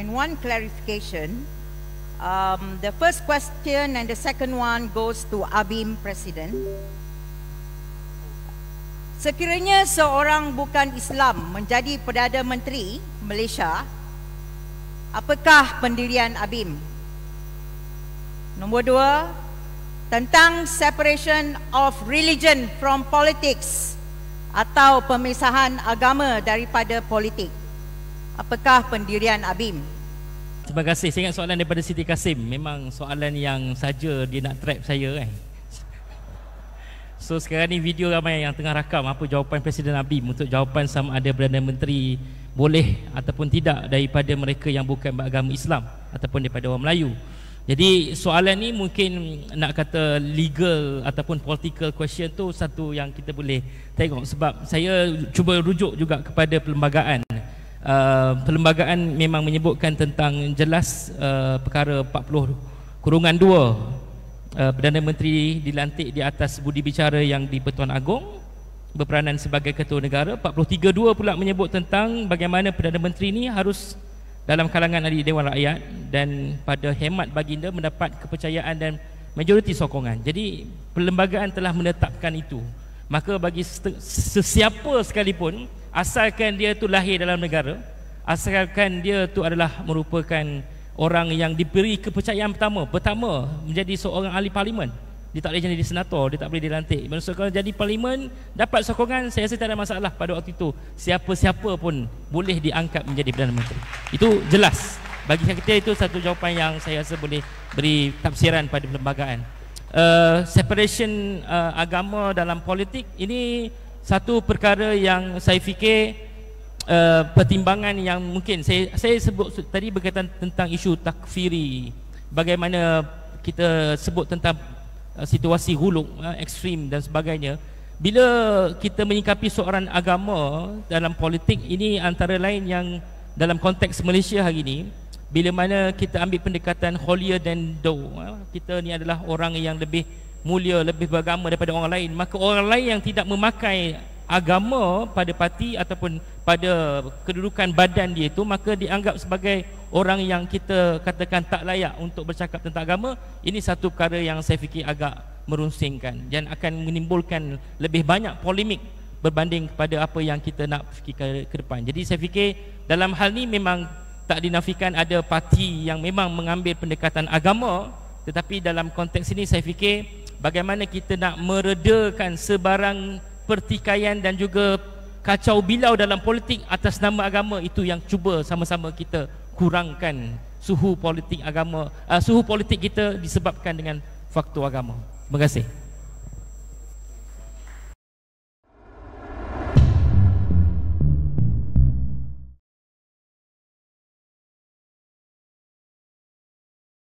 and one clarification. The first question and the second one goes to ABIM President. Sekiranya seorang bukan Islam menjadi Perdana Menteri Malaysia, apakah pendirian ABIM? Nombor dua, tentang separation of religion from politics atau pemisahan agama daripada politik. Apakah pendirian ABIM? Terima kasih. Saya ingat soalan daripada Siti Kasim. Memang soalan yang saja dia nak trap saya kan. So sekarang ni video ramai yang tengah rakam apa jawapan Presiden ABIM untuk jawapan sama ada Perdana Menteri boleh ataupun tidak daripada mereka yang bukan beragama Islam ataupun daripada orang Melayu. Jadi soalan ni mungkin nak kata legal ataupun political question tu satu yang kita boleh tengok, sebab saya cuba rujuk juga kepada perlembagaan. Perlembagaan memang menyebutkan tentang jelas perkara 40/2. Perdana Menteri dilantik di atas budi bicara yang di Pertuan Agong berperanan sebagai ketua negara. 43.2 pula menyebut tentang bagaimana Perdana Menteri ini harus dalam kalangan ahli Dewan Rakyat dan pada hemat baginda mendapat kepercayaan dan majoriti sokongan. Jadi perlembagaan telah menetapkan itu. Maka bagi sesiapa sekalipun, asalkan dia tu lahir dalam negara, asalkan dia tu adalah merupakan orang yang diberi kepercayaan pertama menjadi seorang ahli parlimen, dia tak boleh jadi senator, dia tak boleh dilantik. Maksudnya kalau jadi parlimen dapat sokongan, saya rasa tak ada masalah pada waktu itu. Siapa-siapa pun boleh diangkat menjadi Perdana Menteri. Itu jelas. Bagi kita itu satu jawapan yang saya rasa boleh beri tafsiran pada perlembagaan. Separation agama dalam politik ini satu perkara yang saya fikir pertimbangan yang mungkin saya sebut tadi berkaitan tentang isu takfiri, bagaimana kita sebut tentang situasi huluk ekstrim dan sebagainya. Bila kita menyikapi soalan agama dalam politik ini, antara lain yang dalam konteks Malaysia hari ini, bila mana kita ambil pendekatan holier than thou, kita ni adalah orang yang lebih mulia, lebih beragama daripada orang lain, maka orang lain yang tidak memakai agama pada parti ataupun pada kedudukan badan dia itu, maka dianggap sebagai orang yang kita katakan tak layak untuk bercakap tentang agama. Ini satu perkara yang saya fikir agak merunsingkan dan akan menimbulkan lebih banyak polemik berbanding kepada apa yang kita nak fikir ke depan. Jadi saya fikir dalam hal ni memang tak dinafikan ada parti yang memang mengambil pendekatan agama, tetapi dalam konteks ini saya fikir bagaimana kita nak meredakan sebarang pertikaian dan juga kacau bilau dalam politik atas nama agama, itu yang cuba sama-sama kita kurangkan suhu politik agama, suhu politik kita disebabkan dengan faktor agama. Terima kasih.